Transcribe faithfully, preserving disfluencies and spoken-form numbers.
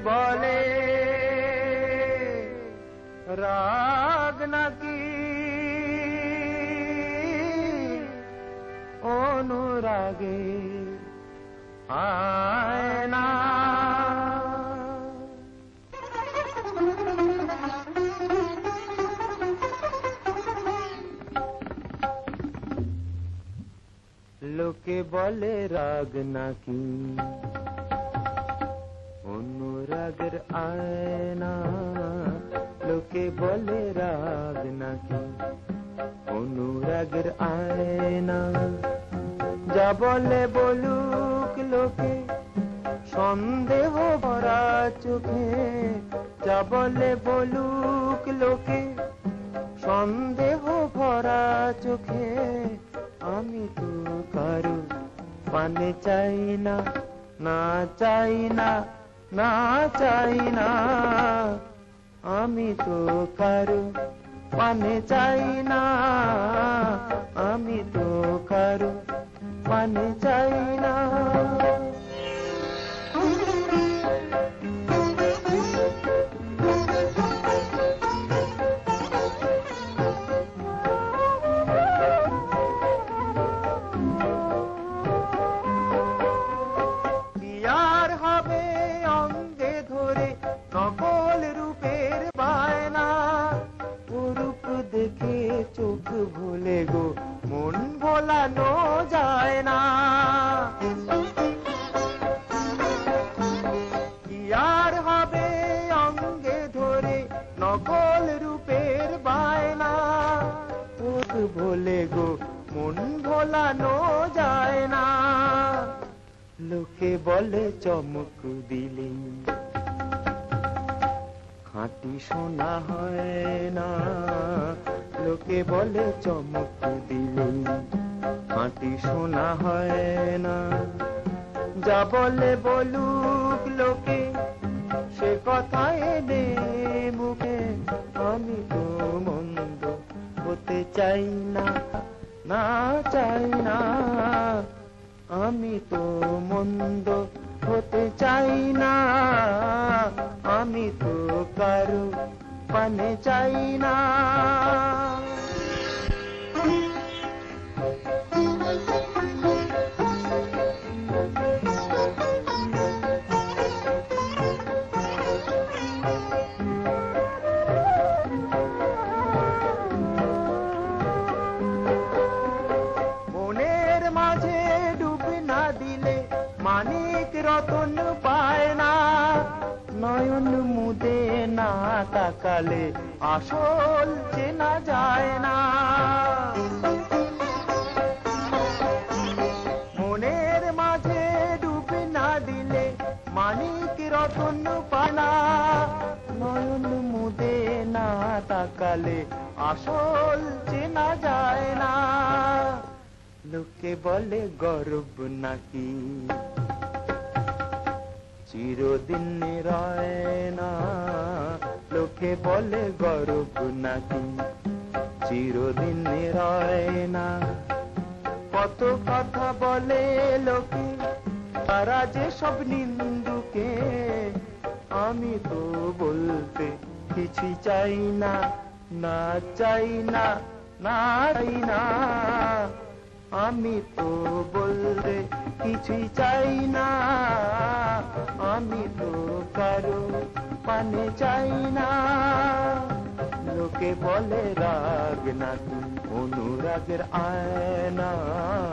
বলে রাগ নাকি অনুরাগে আয়না। লোকে বলে রাগ নাকি অনুরাগের আয়না। লোকে বলে রাগ নাকি অনুরাগের আয়না। যা বলে বলুক লোকে সন্দেহ ভরা চোখে। যা বলে বলুক লোকে সন্দেহ ভরা চোখে। আমি তো কারো পানে চাই না, না চাই না, না চাই না। আমি তো কারো পানে চাই না, আমি তো কারো পানে চাই না। চোখ ভুলে গো মন ভোলানো যায় না। কি আর হবে অঙ্গে ধরে নকল রূপের বায়না। চোখ ভুলে গো মন ভোলানো যায় না। লোকে বলে চমক দিলে খাঁটি সোনা হয় না। লোকে বলে চমক দিলে খাঁটি সোনা হয় না। যা বলে বলুক লোকে সে কথা এনে মুখে। আমি তো মন্দ হতে চাই না, না চাই না। আমি তো মন্দ হতে চাই না, আমি তো কারো পানে চাই না। মনের মাঝে ডুব না দিলে মানিক রতন পায় না। নয়ন মুদে না তাকালে আসল চেনা যায় না। মনের মাঝে ডুব না দিলে মানিক রতন পায় না। নয়ন মুদে না তাকালে আসল চেনা যায় না। লোকে বলে গর্ব নাকি চিরদিন রয় না। লোকে বলে গর্ব নাকি চিরদিন রয় না। কত কথা বলে লোকে তারা যে সব নিন্দুকে। আমি তো বলতে কিছু চাই না, না চাই না, না চাই না। আমি তো বলতে কিছুই চাই না, আমি তো কারো পানে চাই না। লোকে বলে রাগ নাকি অনুরাগের আয়না।